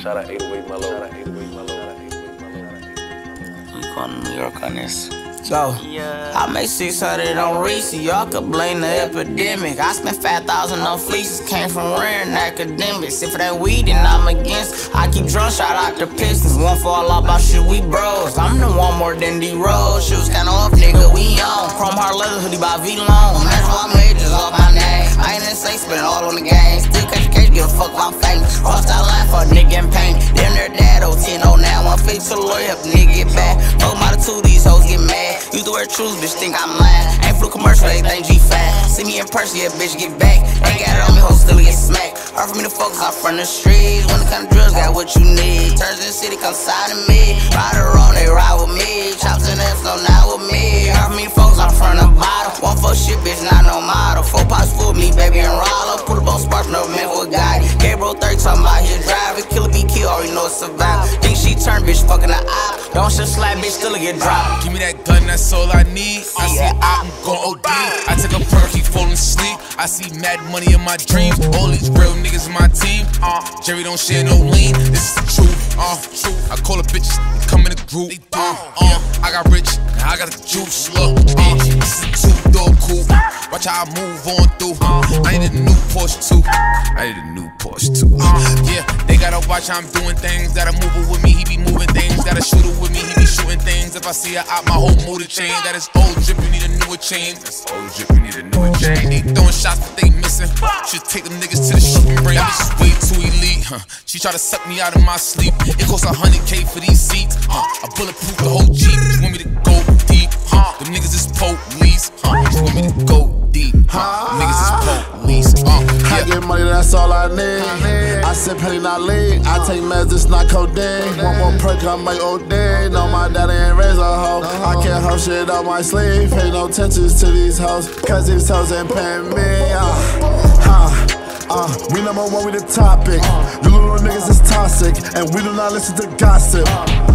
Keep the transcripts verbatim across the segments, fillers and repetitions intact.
Shout out eight oh eight Mellow. Shout out eight oh eight Mellow. I'm calling New York on this. So, I make six hundred on Reese, y'all could blame the epidemic. I spent five thousand on fleeces, came from rare and academics. If for that weed, then I'm against. I keep drunk, shout out the Pistons. Won't fall off about shit, we bros. I'm the one more than D-Rose. Shoes kinda off, nigga, we on. Chrome hard leather hoodie by V-Long. That's why I made just off my name. I ain't in say, spend it all on the game. Still catch the case, give a fuck if I'm famous. Crossed out line for a nigga in pain. Damn near dad, oh ten oh nine. One face to the lawyer, help the nigga get back. Fuck my two, these hoes get mad. Used to wear truths, bitch, think I'm lying. Ain't flew commercial, they think G five. See me in person, yeah, bitch, get back. Ain't got it on me, hoe, still get smacked. Hard for me to focus, I'm from the streets. When the kind of drugs, got what you need. Turns in the city, come side of me. Ride around, they ride with me. Chops in the F, no, not with me. Hard for me to focus, I'm from the bottom. One fuck shit, bitch, not no model. Four pots full of me, baby, and Rollo. Put a bone spark, no man with Gotti. K-Bro thirty, talking about here driving. Killer be killed, already know it's survival. Think she turned, bitch, fucking the eye. Don't shit slap, bitch, still get dropped. Give me that gun, that's all I need. I see I'm gon' O D. I take a perk, keep falling asleep. I see mad money in my dreams. All these real niggas in my team. Uh, Jerry don't share no lean. This is the truth. Uh, truth. I call a bitches, come in a group. Uh, uh, I got rich, now I got the juice. Look, uh, this is a two-door coupe. Watch how I move on through. I need a new Porsche too. I need a new Porsche too. Uh, yeah, they gotta watch how I'm doing things. Gotta move it with me. He be moving things. Gotta shoot it with me. He be shooting things. If I see her out, my whole mood change. That is old drip, you need a newer chain. That's old drip, you need a newer chain. They throwing shots, but they missing. Should take them niggas to the shooting range. That bitch is way too elite. Huh. She try to suck me out of my sleep. It costs a hundred K for these seats. Huh. I bulletproof the whole Jeep. Just want me to go deep. Huh. Them niggas is police. Huh. Just want me to go deep. Huh. Niggas is police. Uh. Yeah. I get money, that's all I need. I sip penny, not lead. I take meds, this not codeine. One more perk, I make O D. No, my daddy ain't raised a hoe. I can't hold shit up my sleeve. Pay no attention to these hoes, cause these hoes ain't paying me. Uh, uh, uh, we number one, we the topic. You little niggas is toxic, and we do not listen to gossip.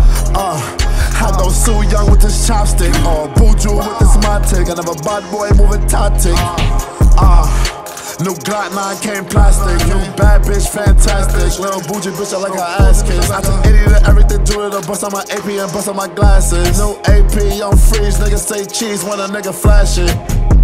Uh, I go Sue Young with this chopstick, or Buju with this Montic. I never bad boy moving tactic. Uh, New Glock nine came plastic. New bad bitch, fantastic. Little bougie bitch, I like her ass kiss. I took eighty to everything, do it, bust on my A P and bust on my glasses. New A P on freeze, niggas say cheese when a nigga flash it.